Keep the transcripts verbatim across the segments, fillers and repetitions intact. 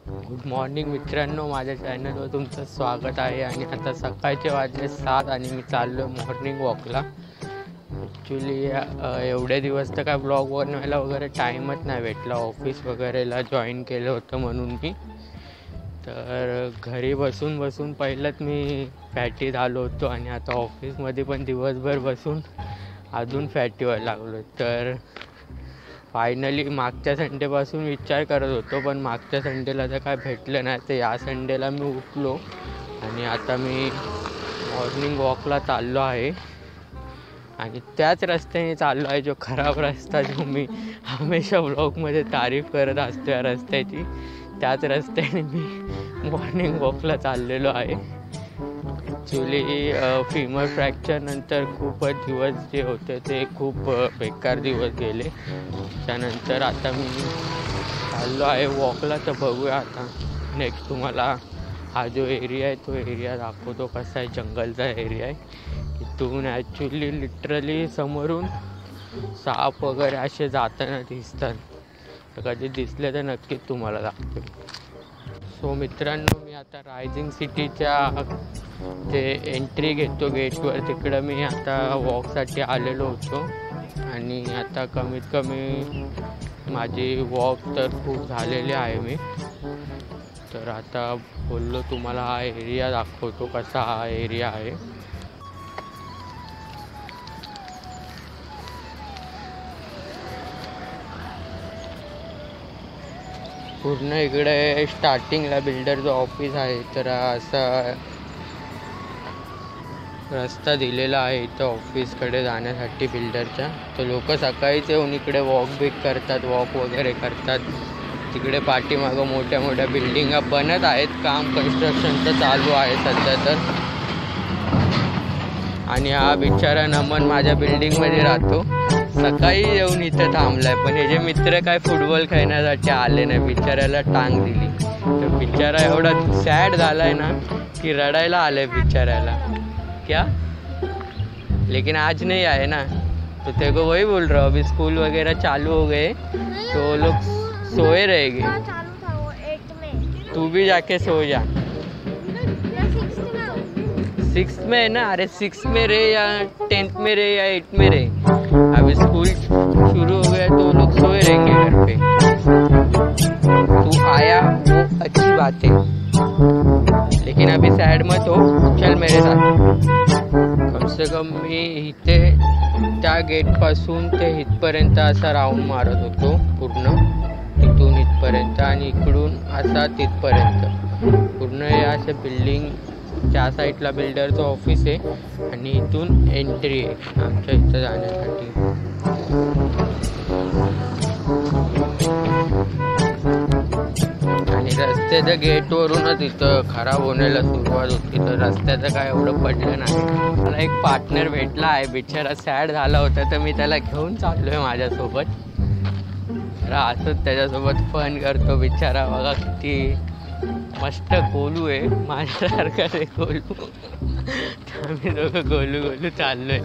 Good morning मित्रांनो, माझ्या चॅनलवर तुमचं स्वागत आहे. आणि आता सकाळचे वाजले सात आणि मी चाललो आहे मॉर्निंग वॉकला. ॲक्च्युली एवढे दिवस तर काय ब्लॉग बनवायला वगैरे टाईमच नाही भेटला, ऑफिस वगैरेला जॉईन केलं होतं म्हणून मी. तर घरी बसून बसून पहिलंच मी फॅटी झालो होतो आणि आता ऑफिसमध्ये पण दिवसभर बसून अजून फॅटी व्हायला लागलो. तर फायनली मागच्या संडेपासून विचार करत होतो, पण मागच्या संडेला तर काय भेटलं नाही. तर या संडेला मी उठलो आणि आता मी मॉर्निंग वॉकला चाललो आहे. आणि त्याच रस्त्याने चाललो आहे, जो खराब रस्ता, जो मी हमेशा ब्लॉगमध्ये तारीफ करत असतो या रस्त्याची. त्याच रस्त्याने मी मॉर्निंग वॉकला चाललेलो आहे. ॲक्च्युली फिमर फ्रॅक्चरनंतर खूपच दिवस जे होते ते खूप बेकार दिवस गेले. त्यानंतर आता मी चाललो आहे वॉकला. तर बघूया आता नेक्स्ट तुम्हाला हा जो एरिया आहे तो एरिया दाखवतो. कसा आहे, जंगलचा एरिया आहे. इथून ॲक्च्युली लिटरली समोरून साप वगैरे असे जाताना दिसतात. तर कधी दिसले तर नक्कीच तुम्हाला दाखवतो. सो मित्रांनो, मी आता रायझिंग सिटीच्या जे एंट्री घेतो गेटवर, तिकडं मी आता वॉकसाठी आलेलो होतो. आणि आता कमीत कमी माझी वॉक तर खूप झालेली आहे मी. तर आता बोललो तुम्हाला हा एरिया दाखवतो, कसा हा एरिया आहे. पूर्ण इकडे स्टार्टिंगला बिल्डरचं ऑफिस आहे. तर असा रस्ता दिलेला आहे इथं ऑफिसकडे जाण्यासाठी बिल्डरच्या. तर लोक सकाळीच येऊन इकडे वॉक बिक करतात, वॉक वगैरे करतात. तिकडे पाठीमागं मोठ्या मोठ्या बिल्डिंगा बनत आहेत, काम कन्स्ट्रक्शनचं चालू आहे सध्या तर. आणि हा बिचारा नमन माझ्या बिल्डिंगमध्ये राहतो, सकाळी येऊन इथं थांबलाय. पण हे जे मित्र काय फुटबॉल खेळण्यासाठी आले नाही, बिचाऱ्याला टांग दिली. तर बिचारा एवढा सॅड झालाय ना की रडायला आलाय बिचाऱ्याला. क्या लेकिन आज नहीं आए ना, तो तेरे को वही बोल रहा हूँ. अभी स्कूल वगैरह चालू हो गए तो वो लोग सोए रहेंगे. तू भी जाके सो जा. सिक्स में है ना, अरे सिक्स में रहे या टेंथ में रहे या एट में रहे, अभी स्कूल शुरू हो गया तो वो लोग सोए रहेंगे घर पे. तू आया वो अच्छी बात है, लेकिन अभी सैड मत हो, चल मेरे साथ. कम से कम मी इथे त्या गेटपासून ते इथपर्यंत असा राऊंड मारत होतो, पूर्ण तिथून इथपर्यंत आणि इकडून असा तिथपर्यंत. पूर्ण या अशा बिल्डिंग, त्या साईडला बिल्डरचं ऑफिस आहे आणि इथून एंट्री आहे आमच्या इथं जाण्यासाठी. आणि रस्त्याच्या गेटवरूनच इथं खराब होण्याला सुरुवात होती. तर रस्त्याचं काय एवढं पडलं नाही. मला एक पार्टनर भेटला आहे, बिचारा सॅड झाला होता, तर मी त्याला घेऊन चाललो आहे माझ्यासोबत. तर असंच त्याच्यासोबत फन करतो. बिचारा बघा किती मस्त गोलू आहे, माझ्यासारखा आहे गोलू. आम्ही दोघं गोलू गोलू चाललोय.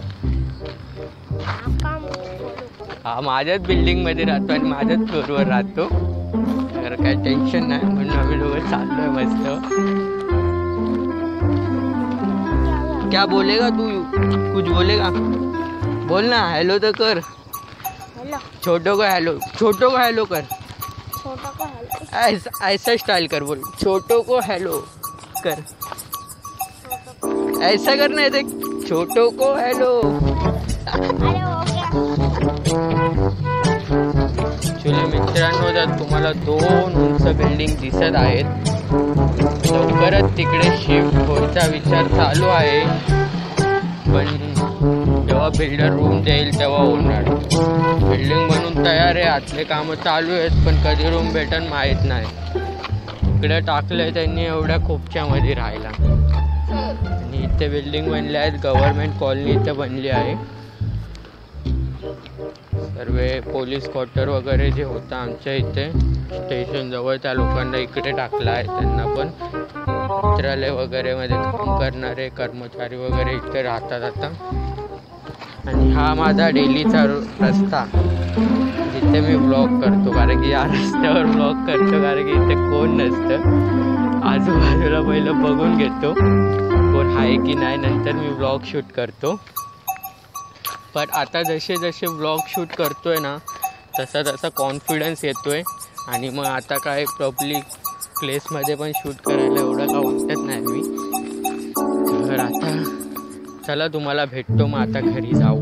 हा माझ्याच बिल्डिंगमध्ये राहतो आणि माझ्याच फ्लोअरवर राहतो. तर काय टेन्शन नाही, म्हणून आम्ही दोघं चाललोय मस्त. क्या बोलेगा तू, कुछ बोलेगा? बोल ना, हॅलो तर कर. छोटो को हॅलो, छोटो को हॅलो कर. ऐसा ऐसा स्टाइल कर, बोल छोटो को हेलो कर. ऐसा करना है, देख छोटो को हेलो. चलो मित्रांनो, जर तुम्हाला दोन उंच बिल्डिंग दिसत आहेत, लवकरच तिकडे शिफ्ट व्हायचा विचार चालू आहे. पण जेव्हा बिल्डर रूम देईल तेव्हा होणार. बिल्डिंग बनून तयार आहे, आतले कामं चालू आहेत, पण कधी रूम भेटन माहीत नाही. इकडे टाकलंय त्यांनी एवढ्या खोपच्यामध्ये राहायला. आणि इथे बिल्डिंग बनल्या आहेत, गव्हर्नमेंट कॉलनी इथे बनली आहे. सर्व पोलीस क्वार्टर वगैरे जे होतं आमच्या इथे स्टेशनजवळ, त्या लोकांना इकडे टाकलं आहे. त्यांना पण मित्रालय वगैरेमध्ये काम करणारे कर्मचारी वगैरे इथे राहतात आता. आणि हा माझा डेलीचा रस्ता. जिथे मी ब्लॉग करतो, कारण की या रस्त्यावर ब्लॉग करतो कारण की इथे कोण नसतं. आजूबाजूला पहिलं बघून घेतो कोण आहे की नाही, नंतर मी ब्लॉग शूट करतो. पण आता जसे जसे ब्लॉग शूट करतोय ना तसा तसा कॉन्फिडन्स येतोय आणि मग आता काय पब्लिक प्लेसमध्ये पण शूट करायला एवढं का वाटत नाही मी. तर आता चला तुम्हाला भेटतो मग आता घरी जाऊ.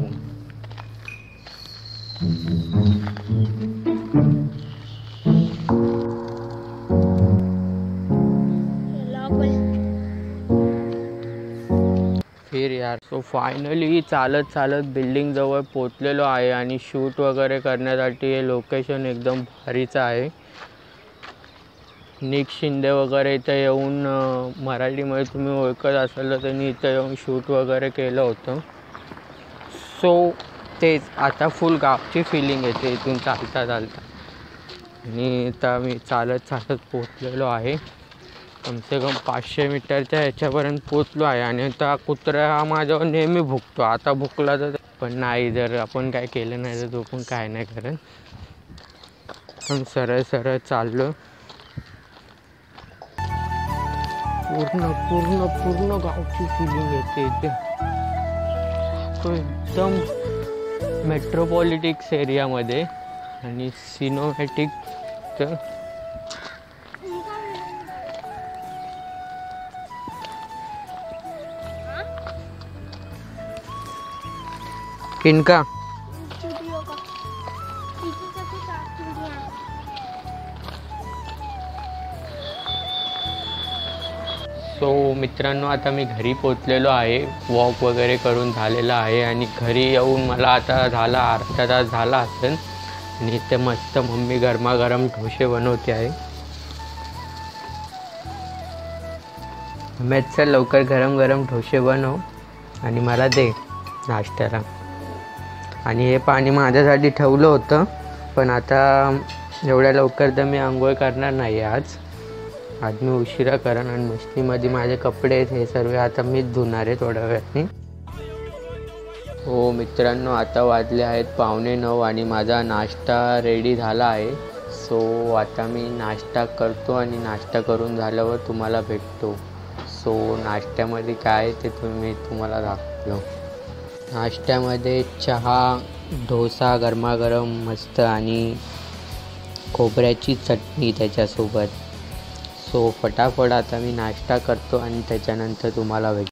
फिर यार. सो फायनली चालत चालत बिल्डिंग जवळ पोचलेलो आहे आणि शूट वगैरे करण्यासाठी हे लोकेशन एकदम भारीचं आहे. निक शिंदे वगैरे इथं येऊन मराठीमध्ये तुम्ही ओळखत असाल तर त्यांनी इथं येऊन शूट वगैरे केलं होतं. सो तेच आता फुल गावची फिलिंग येते इथून चालता चालता. आणि आता मी चालत चालत पोचलेलो आहे. कमसे कम पाचशे मीटरच्या ह्याच्यापर्यंत पोचलो आहे. आणि आता कुत्रा हा माझ्यावर नेहमी भुकतो. आता भुकला तर पण नाही, जर आपण काय केलं नाही तर तो पण काय नाही करत. पण सरळ सरळ चाललो. पूर्ण पूर्ण पूर्ण गावची फिलिंग येते इथे. तो एकदम मेट्रोपॉलिटिक्स एरियामध्ये आणि सिनेमॅटिक. तर किनका सो मित्रांनो, आता मी घरी पोचलेलो आहे. वॉक वगैरे करून झालेला आहे आणि घरी येऊन मला आता झाला अर्धा तास झाला असेल. आणि इथे मस्त मम्मी गरमागरम ढोसे बनवते आहे. मॅच चल लवकर गरम गरम ढोसे बनव आणि मला दे नाश्त्याला. आणि हे पाणी माझ्यासाठी ठेवलं होतं, पण आता एवढ्या लवकर तर मी आंघोळ करणार नाही आज. आज मी उशिरा करेन आणि मशीनमध्ये माझे कपडे आहेत हे सर्व आता मीच धुणार आहे थोड्या वेळाने. हो मित्रांनो, आता वाजले आहेत पावणे नऊ आणि माझा नाश्ता रेडी झाला आहे. सो आता मी नाश्ता करतो आणि नाश्ता करून झाल्यावर तुम्हाला भेटतो. सो नाश्त्यामध्ये काय ते तुम्ही तुम्हाला दाखवतो. नाश्त्यामध्ये चहा, डोसा गरमागरम मस्त आणि खोबऱ्याची चटणी त्याच्यासोबत. सो फटाफट आता मी नाश्ता करतो आणि त्याच्यानंतर तुम्हाला भेट.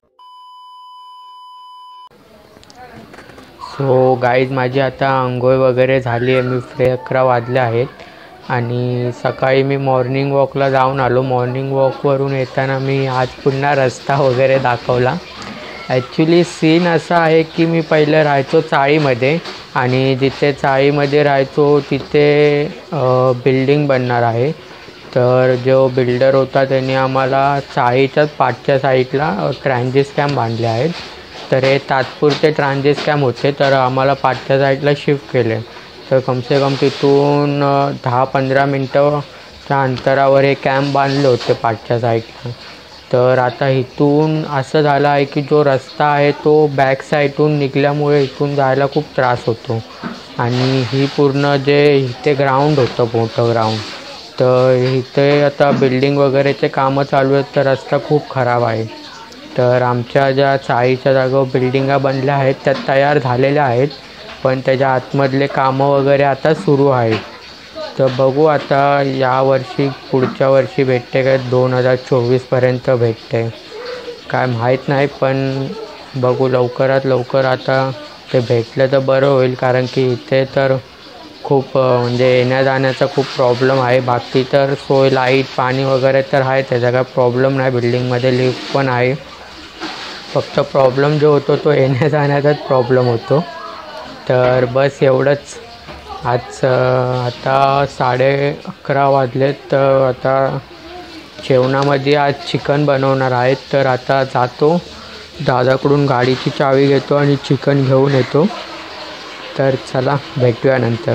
सो गाईज, माझी आता आंघोळ वगैरे झाली आहे. मी फ्रे अकरा वाजले आहेत आणि सकाळी मी मॉर्निंग वॉकला जाऊन आलो. मॉर्निंग वॉकवरून येताना मी आज पुन्हा रस्ता वगैरे दाखवला. ॲक्च्युली सीन असा आहे की मी पहिलं राहायचो चाळीमध्ये आणि जिथे चाळीमध्ये राहायचो तिथे बिल्डिंग बनणार आहे. तर जो बिल्डर होता त्यांनी आम्हाला चाळीच्याच पाठच्या साईडला ट्रान्झिट कॅम्प बांधले आहेत. तर हे तात्पुरते ट्रान्झिट कॅम्प होते, तर आम्हाला पाठच्या साईडला शिफ्ट केले. तर कमसे कम तिथून दहा पंधरा मिनटंच्या अंतरावर हे कॅम्प बांधले होते पाठच्या साईडला. तर आता इथून असं झालं आहे की जो रस्ता आहे तो बॅक साईडून निघाल्यामुळे इथून जायला खूप त्रास होतो. आणि ही पूर्ण जे इथे ग्राउंड होतं मोठं ग्राउंड, तर इथे आता बिल्डिंग वगैरेचे कामं चालू आहेत, तर रस्ता खूप खराब आहे. तर आमच्या ज्या चाळीच्या जागेवर बिल्डिंगा बनल्या आहेत त्या तयार झालेल्या आहेत, पण त्याच्या आतमधले कामं वगैरे आता सुरू आहेत. तर बघू आता यावर्षी पुढच्या वर्षी भेटते काय, दोन हजार चोवीसपर्यंत भेटते काय माहीत नाही, पण बघू लवकरात लवकर आता ते भेटलं तर बरं होईल. कारण की इथे तर खूप म्हणजे येण्या जाण्याचा खूप प्रॉब्लेम आहे. बाकी तर सोय लाईट पाणी वगैरे तर आहे, त्याचा काय प्रॉब्लेम नाही. बिल्डिंगमध्ये लिफ्ट पण आहे. फक्त प्रॉब्लेम जो होतो तो येण्या जाण्याचाच प्रॉब्लेम होतो. तर बस एवढंच. आज आता साडे अकरा वाजलेत, तर आता जेवणामध्ये आज चिकन बनवणार आहेत. तर आता जातो दादाकडून गाडीची चावी घेतो आणि चिकन घेऊन येतो. तर चला भेटूया नंतर.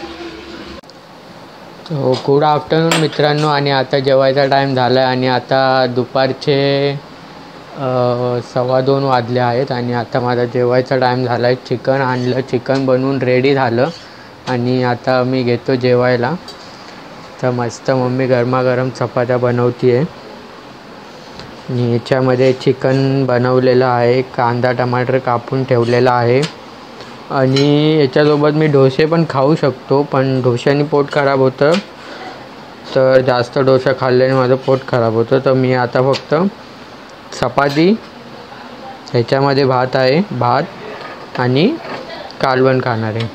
हो, गुड आफ्टरनून मित्रांनो. आणि आता जेवायचा टाईम झाला आहे आणि आता दुपारचे सव्वा दोन वाजले आहेत आणि आता माझा जेवायचा टाईम झाला आहे. चिकन आणलं, चिकन बनवून रेडी झालं आणि आता मी घेतो जेवायला. तर मस्त मम्मी गरमागरम चपात्या बनवते आहे आणि याच्यामध्ये चिकन बनवलेलं आहे, कांदा टमाटर कापून ठेवलेला आहे आणि याच्यासोबत मी डोसे पण खाऊ शकतो, पण डोशाने पोट खराब होतं. तर जास्त डोसा खाल्ल्याने माझं पोट खराब होतं. तर मी आता फक्त चपाती, ह्याच्यामध्ये भात आहे, भात आणि कालवण खाणार आहे.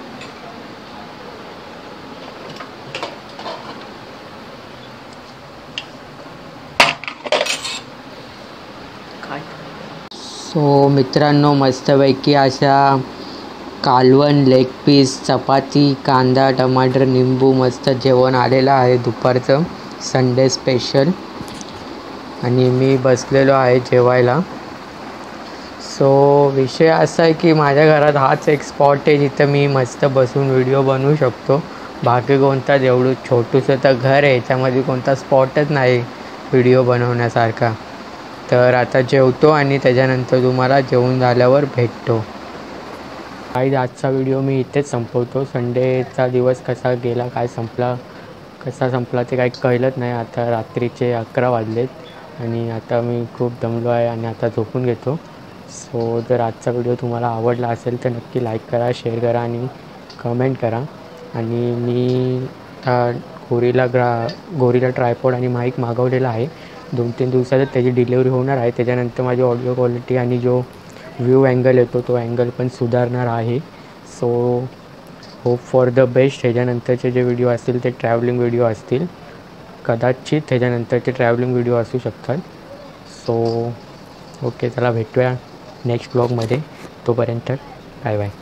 सो मित्रांनो, मस्तपैकी अशा कालवण, लेग पीस, चपाती, कांदा टमाटर निंबू मस्त जेवण आलेलं आहे दुपारचं, संडे स्पेशल. आणि मी बसलेलो आहे जेवायला. सो विषय असा आहे की माझ्या घरात हाच एक स्पॉट आहे जिथं मी मस्त बसून व्हिडिओ बनवू शकतो. बाकी कोणता, जेवढं छोटूसं तर घर आहे याच्यामध्ये कोणता स्पॉटच नाही व्हिडिओ बनवण्यासारखा. तर आता जेवतो आणि त्याच्यानंतर तुम्हाला जेवून झाल्यावर भेटतो. काही आजचा व्हिडिओ मी इथेच संपवतो. संडेचा दिवस कसा गेला, काय संपला, कसा संपला ते काही कळलंच नाही. आता रात्रीचे अकरा वाजलेत आणि आता मी खूप दमलो आहे आणि आता झोपून घेतो. सो जर आजचा व्हिडिओ तुम्हाला आवडला असेल तर नक्की लाईक करा, शेअर करा आणि कमेंट करा. आणि मी गोरीला ग्रा गोरीला ट्रायपॉड आणि माईक मागवलेला आहे. दोन तीन दिवसातच त्याची डिलेवरी होणार आहे. त्याच्यानंतर माझी ऑडिओ क्वालिटी आणि जो व्ह्यू अँगल येतो तो अँगल पण सुधारणार आहे. So hope for the best. ह्याच्यानंतरचे जे व्हिडिओ असतील ते ट्रॅव्हलिंग व्हिडिओ असतील, कदाचित ह्याच्यानंतरचे ट्रॅव्हलिंग व्हिडिओ असू शकतात. सो ओके, चला भेटूया नेक्स्ट ब्लॉगमध्ये. तोपर्यंत बाय बाय.